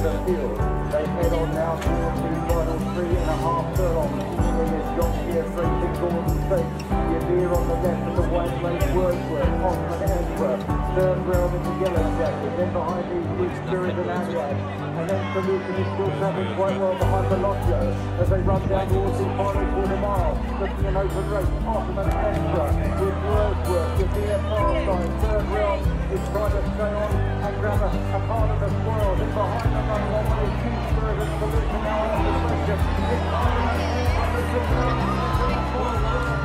the field. They head on now towards the final 3.5 furlongs. In this John Deere Racing Gordon Stakes. Your deer on the left of the White Lake Wordsworth, Osman Edgeworth, third round in the yellow jacket, then behind these Good Spirit and Agwag, and then Solution is still travelling quite well behind Velocio as they run down towards the final quarter mile, looking an open race, Osman Edgeworth with Wordsworth, your deer far side, third round is trying to stay on and grab a part of the spoil, then behind them on one way, Good Spirit and Solution now under pressure, it's time to make